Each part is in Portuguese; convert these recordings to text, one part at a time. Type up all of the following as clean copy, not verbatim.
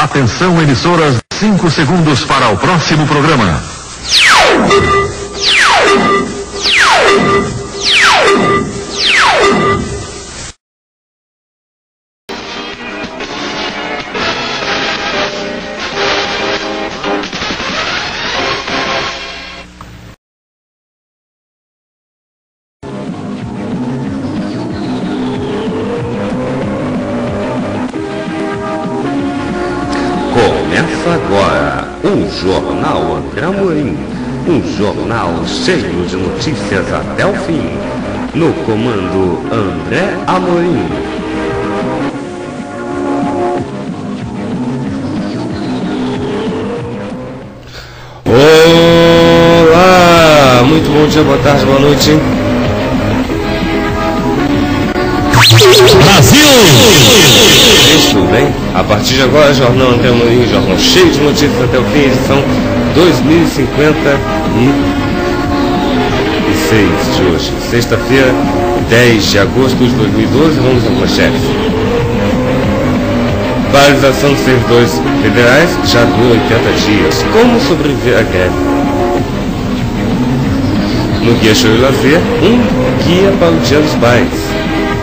Atenção, emissoras, 5 segundos para o próximo programa. Começa agora o Jornal André Amorim, um jornal cheio de notícias até o fim. No comando André Amorim. Olá, muito bom dia, boa tarde, boa noite. Brasil! Tudo bem? A partir de agora, Jornal André Amorim, jornal cheio de notícias até o fim, edição 2056 de hoje. Sexta-feira, 10 de agosto de 2012, vamos às manchetes. Paralisação dos servidores federais já dura 80 dias. Como sobreviver à greve? No Guia Show e Lazer, guia para o Dia dos Pais.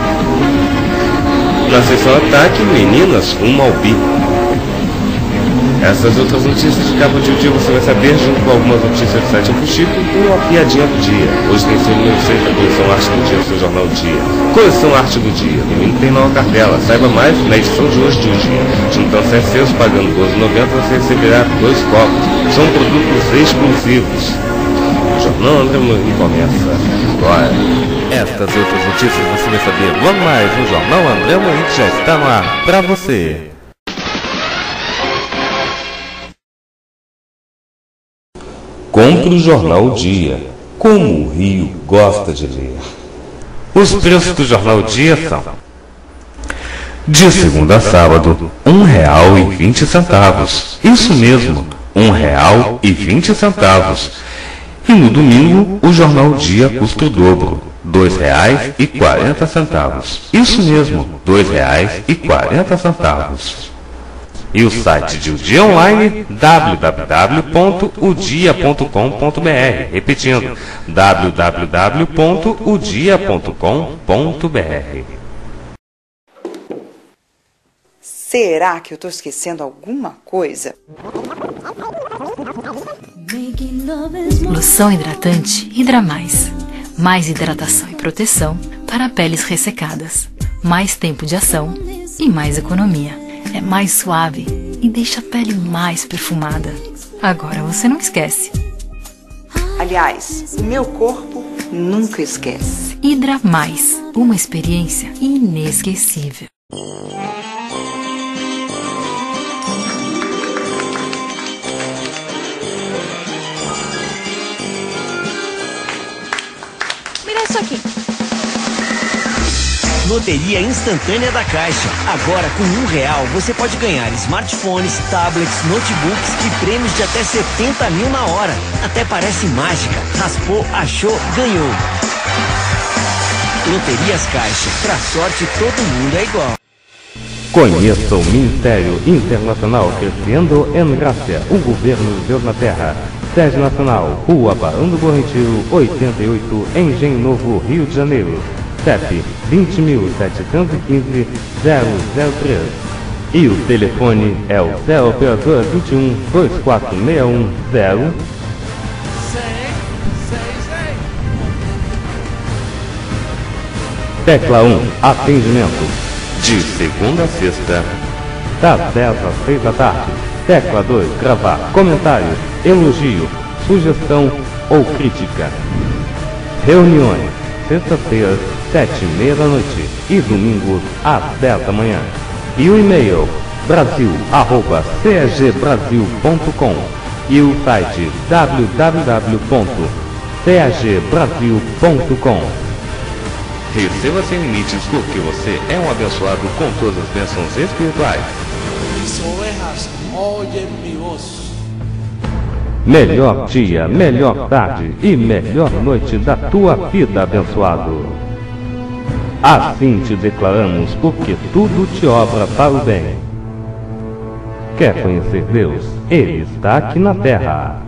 Na seção Ataque, meninas rumo ao bi. Essas outras notícias de capa de dia você vai saber, junto com algumas notícias do site Chico e uma piadinha do dia. Hoje tem seu número 6 da coleção Arte do Dia, do seu jornal do dia. Coleção Arte do Dia, domingo tem nova cartela. Saiba mais na edição de hoje do dia. Juntando 7 seus, pagando R$12,90, você receberá 2 copos. São produtos exclusivos. O Jornal André Amorim começa agora. Estas e outras notícias você vai saber logo mais no Jornal André Amorim, que já está no ar para você. Compre o Jornal Dia, como o Rio gosta de ler. Os preços do Jornal Dia são: de segunda a sábado, R$1,20. Isso mesmo, R$1,20. E no domingo, o Jornal Dia custa o dobro, R$2,40. Isso mesmo, R$2,40. E o site de O Dia Online, www.odia.com.br. Repetindo, www.odia.com.br. Será que eu estou esquecendo alguma coisa? Loção hidratante Hidra Mais. Mais hidratação e proteção para peles ressecadas. Mais tempo de ação e mais economia. É mais suave e deixa a pele mais perfumada. Agora você não esquece. Aliás, o meu corpo nunca esquece. Hidra Mais. Uma experiência inesquecível. Isso aqui. Loteria instantânea da Caixa. Agora com R$1 você pode ganhar smartphones, tablets, notebooks e prêmios de até 70 mil na hora. Até parece mágica. Raspou, achou, ganhou. Loterias Caixa. Pra sorte todo mundo é igual. Conheça o Ministério Internacional Crescendo em Graça, o governo de Deus na Terra. Sede Nacional, Rua Barão do Bom Retiro, 88, Engenho Novo, Rio de Janeiro. CEP 20.715-003. E o telefone é o Céu Operador 21 2461 0. Tecla 1, atendimento. De segunda a sexta, das 10 às 6 da tarde. Tecla 2, gravar comentário, elogio, sugestão ou crítica. Reuniões, sexta-feira, 7h30 da noite e domingos às 10 da manhã. E o e-mail brasil@cagbrasil.com e o site www.cagbrasil.com. Receba sem limites porque você é um abençoado com todas as bênçãos espirituais. Mis ovejas oyen mi voz. Melhor dia, melhor tarde e melhor noite da tua vida, abençoado. Assim te declaramos, porque tudo te obra para o bem. Quer conhecer Deus? Ele está aqui na Terra.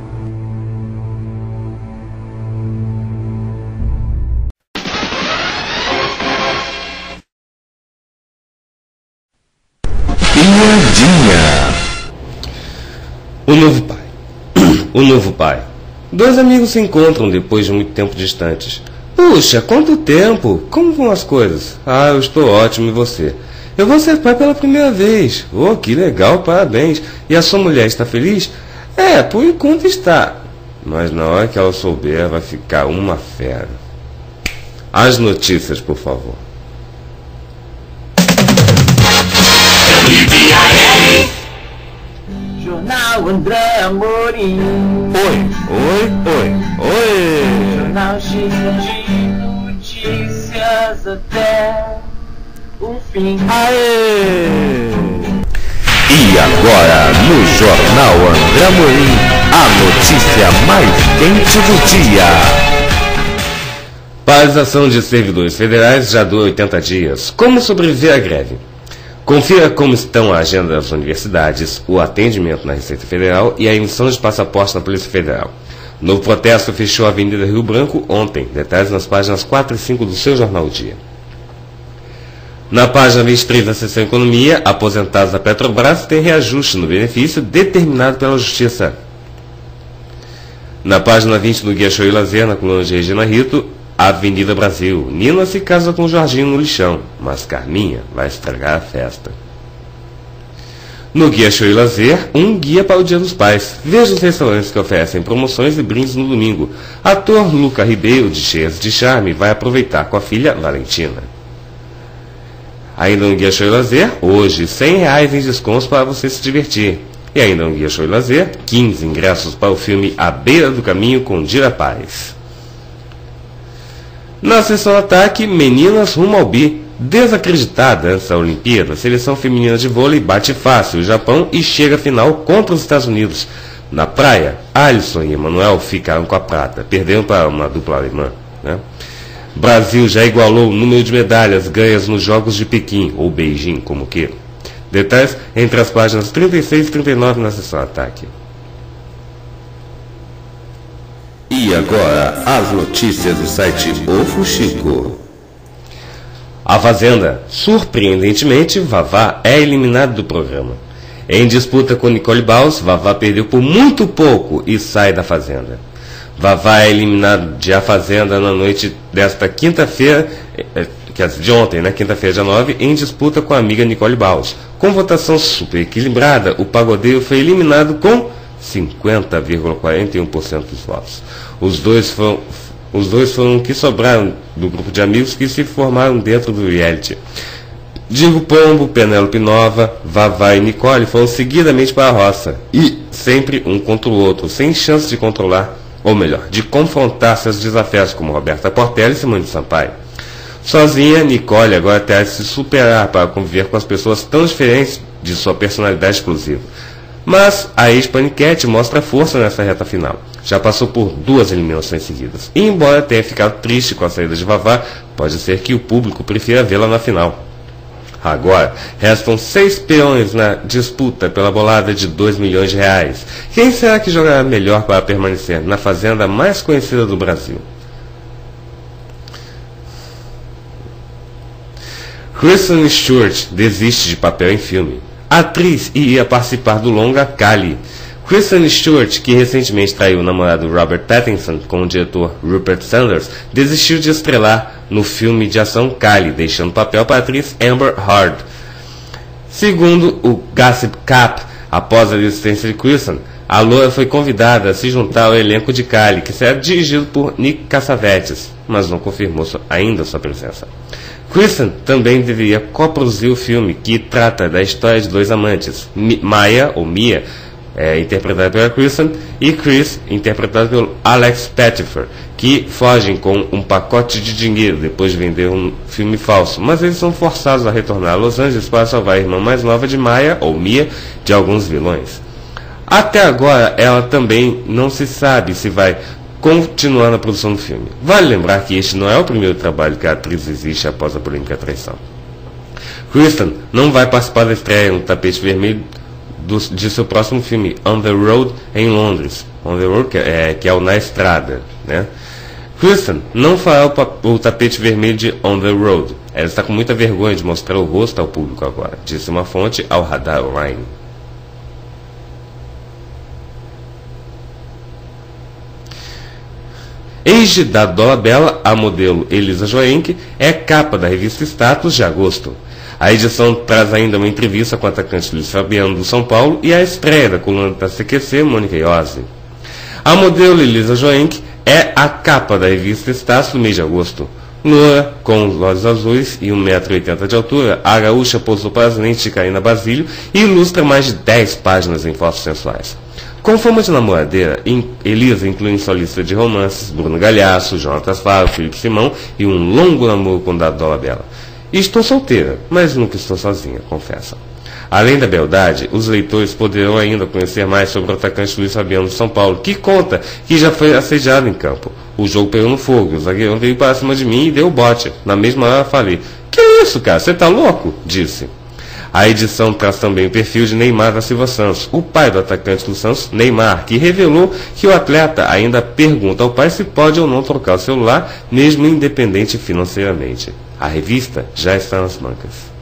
Piadinha. O novo pai. O novo pai. Dois amigos se encontram depois de muito tempo distantes. Puxa, quanto tempo! Como vão as coisas? Ah, eu estou ótimo, e você? Eu vou ser pai pela primeira vez. Oh, que legal, parabéns. E a sua mulher está feliz? É, por enquanto está. Mas na hora que ela souber, vai ficar uma fera. As notícias, por favor. Jornal André Amorim. Oi. Jornal cheio de notícias até o fim. E agora, no Jornal André Amorim, a notícia mais quente do dia. Paralisação de servidores federais já dura 80 dias. Como sobreviver à greve? Confira como estão a agenda das universidades, o atendimento na Receita Federal e a emissão de passaporte na Polícia Federal. Novo protesto fechou a Avenida Rio Branco ontem. Detalhes nas páginas 4 e 5 do seu Jornal Dia. Na página 23 da seção Economia, aposentados da Petrobras têm reajuste no benefício determinado pela Justiça. Na página 20 do Guia Show e Lazer, na coluna de Regina Rito, Avenida Brasil. Nina se casa com Jorginho no lixão, mas Carminha vai estragar a festa. No Guia Show e Lazer, um guia para o Dia dos Pais. Veja os restaurantes que oferecem promoções e brindes no domingo. Ator Luca Ribeiro, de Cheias de Charme, vai aproveitar com a filha Valentina. Ainda no Guia Show e Lazer, hoje, R$100 em descontos para você se divertir. E ainda no Guia Show e Lazer, 15 ingressos para o filme A Beira do Caminho com Dira Paz. Na seção Ataque, meninas rumo ao bi. Desacreditada antes da Olimpíada, a seleção feminina de vôlei bate fácil o Japão e chega à final contra os Estados Unidos. Na praia, Alisson e Emanuel ficaram com a prata, perdendo para uma dupla alemã. Brasil já igualou o número de medalhas ganhas nos Jogos de Pequim, ou Beijing, como queiram. Detalhes entre as páginas 36 e 39 na seção Ataque. E agora, as notícias do site O Fuxico. A Fazenda. Surpreendentemente, Vavá é eliminado do programa. Em disputa com Nicole Baus, Vavá perdeu por muito pouco e sai da Fazenda. Vavá é eliminado de A Fazenda na noite desta quinta-feira, de ontem, quinta-feira, dia 9, em disputa com a amiga Nicole Baus. Com votação super equilibrada, o pagodeiro foi eliminado com 50,41% dos votos. Os dois foram que sobraram do grupo de amigos que se formaram dentro do reality. Diego Pombo, Penélope Nova, Vavá e Nicole foram seguidamente para a roça, e sempre um contra o outro, sem chance de controlar, ou melhor, de confrontar seus desafios, como Roberta Portela e Simone Sampaio. Sozinha, Nicole agora terá de se superar para conviver com as pessoas tão diferentes de sua personalidade exclusiva. Mas a ex-Paniquete mostra força nessa reta final. Já passou por 2 eliminações seguidas. E embora tenha ficado triste com a saída de Vavá, pode ser que o público prefira vê-la na final. Agora, restam 6 peões na disputa pela bolada de R$2 milhões. Quem será que jogará melhor para permanecer na fazenda mais conhecida do Brasil? Kristen Stewart desiste de papel em filme. A atriz iria participar do longa Cali. Kristen Stewart, que recentemente traiu o namorado Robert Pattinson com o diretor Rupert Sanders, desistiu de estrelar no filme de ação Cali, deixando o papel para a atriz Amber Heard. Segundo o Gossip Cap, após a desistência de Kristen, a loura foi convidada a se juntar ao elenco de Cali, que será dirigido por Nick Cassavetes, mas não confirmou ainda sua presença. Kristen também deveria coproduzir o filme, que trata da história de 2 amantes, Maya, ou Mia, interpretada pela Kristen, e Chris, interpretado pelo Alex Pettyfer, que fogem com um pacote de dinheiro depois de vender um filme falso, mas eles são forçados a retornar a Los Angeles para salvar a irmã mais nova de Maya, ou Mia, de alguns vilões. Até agora, ela também não se sabe se vai continuar na produção do filme. Vale lembrar que este não é o primeiro trabalho que a atriz existe após a polêmica traição. Kristen não vai participar da estreia no tapete vermelho de seu próximo filme, On the Road, em Londres. On the Road, que é o Na Estrada, né? Kristen não fará o tapete vermelho de On the Road. Ela está com muita vergonha de mostrar o rosto ao público agora, disse uma fonte ao Radar Online. Ex da Dolabella, a modelo Elisa Joenk é capa da revista Status de agosto. A edição traz ainda uma entrevista com o atacante Luiz Fabiano do São Paulo e a estreia da coluna da CQC, Mônica Iose. A modelo Elisa Joenk é a capa da revista Status do mês de agosto. Loura, com os olhos azuis e 1,80 m de altura, a gaúcha posou para as lentes de Karina Basílio e ilustra mais de 10 páginas em fotos sensuais. Com fama de namoradeira, Elisa inclui em sua lista de romances Bruno Galhaço, Jonatas Faro, Felipe Simão e um longo namoro com Dado Dolabella. Estou solteira, mas nunca estou sozinha, confessa. Além da beldade, os leitores poderão ainda conhecer mais sobre o atacante Luiz Fabiano de São Paulo, que conta que já foi assediado em campo. O jogo pegou no fogo e o zagueirão veio para cima de mim e deu bote. Na mesma hora falei, que isso, cara? Você tá louco? Disse. A edição traz também o perfil de Neymar da Silva Santos, o pai do atacante do Santos, Neymar, que revelou que o atleta ainda pergunta ao pai se pode ou não trocar o celular, mesmo independente financeiramente. A revista já está nas bancas.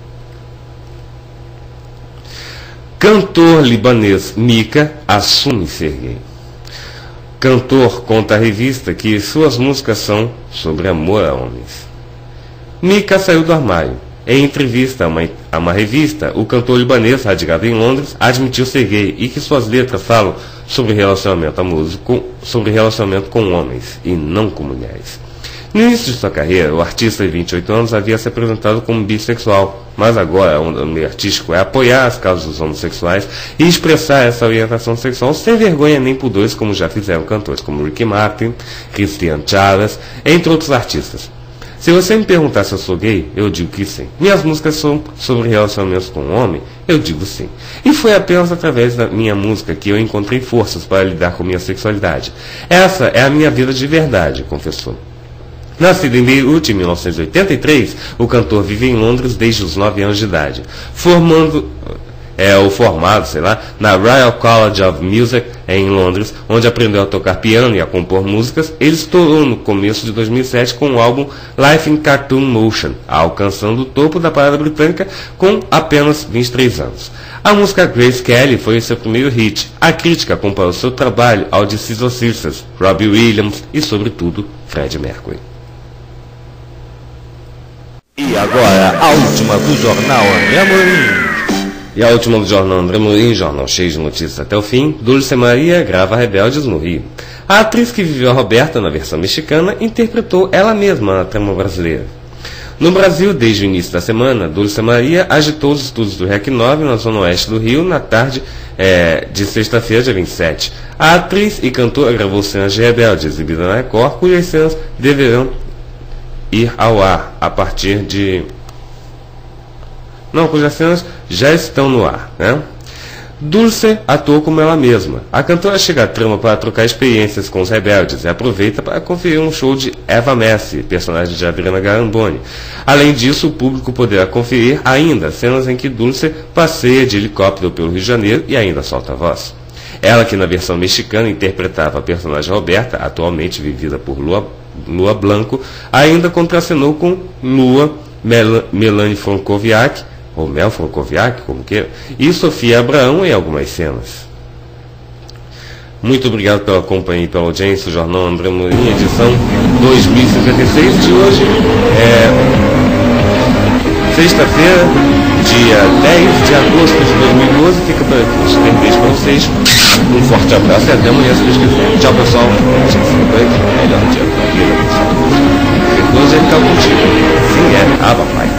Cantor libanês Mika assume ser gay. Cantor conta à revista que suas músicas são sobre amor a homens. Mika saiu do armário. Em entrevista a uma revista, o cantor libanês, radicado em Londres, admitiu ser gay e que suas letras falam sobre relacionamento amoroso, sobre relacionamento com homens e não com mulheres. No início de sua carreira, o artista de 28 anos havia se apresentado como bissexual, mas agora o meio artístico é apoiar as causas dos homossexuais e expressar essa orientação sexual sem vergonha nem pudores, como já fizeram cantores como Ricky Martin, Christian Chaves, entre outros artistas. Se você me perguntar se eu sou gay, eu digo que sim. Minhas músicas são sobre relacionamentos com o homem, eu digo sim. E foi apenas através da minha música que eu encontrei forças para lidar com minha sexualidade. Essa é a minha vida de verdade, confessou. Nascido em Beirute em 1983, o cantor vive em Londres desde os 9 anos de idade, formado na Royal College of Music em Londres, onde aprendeu a tocar piano e a compor músicas. Ele estourou no começo de 2007 com o álbum Life in Cartoon Motion, alcançando o topo da parada britânica com apenas 23 anos. A música Grace Kelly foi seu primeiro hit. A crítica comparou seu trabalho ao de Scissor Sisters, Robbie Williams e, sobretudo, Freddie Mercury. E agora, a última do Jornal André Amorim. E a última do Jornal André Amorim, jornal cheio de notícias até o fim. Dulce Maria grava Rebeldes no Rio. A atriz que viveu a Roberta na versão mexicana interpretou ela mesma na trama brasileira. No Brasil, desde o início da semana, Dulce Maria agitou os estúdios do REC 9 na zona oeste do Rio na tarde de sexta-feira, dia 27. A atriz e cantora gravou cenas de Rebelde, exibida na Record, cujas cenas deverão ir ao ar a partir de... cujas cenas já estão no ar, né? Dulce atuou como ela mesma. A cantora chega à trama para trocar experiências com os rebeldes e aproveita para conferir um show de Eva Messi, personagem de Adriana Garamboni. Além disso, o público poderá conferir ainda cenas em que Dulce passeia de helicóptero pelo Rio de Janeiro e ainda solta a voz. Ela, que na versão mexicana interpretava a personagem Roberta, atualmente vivida por Lua Blanco, ainda contracenou com Lua, Melanie Francoviac, ou Mel Francoviac, como queira, e Sofia Abraão em algumas cenas. Muito obrigado pela companhia e pela audiência. O Jornal André Amorim, edição 2056 de hoje. Sexta-feira, dia 10 de agosto de 2012. Fica por aqui. Um beijo para vocês. Um forte abraço e até amanhã, se Deus quiser. Tchau, pessoal. A gente fica por aqui. Melhor dia da vida. Hoje é ficar contigo. Sim, é. Papai.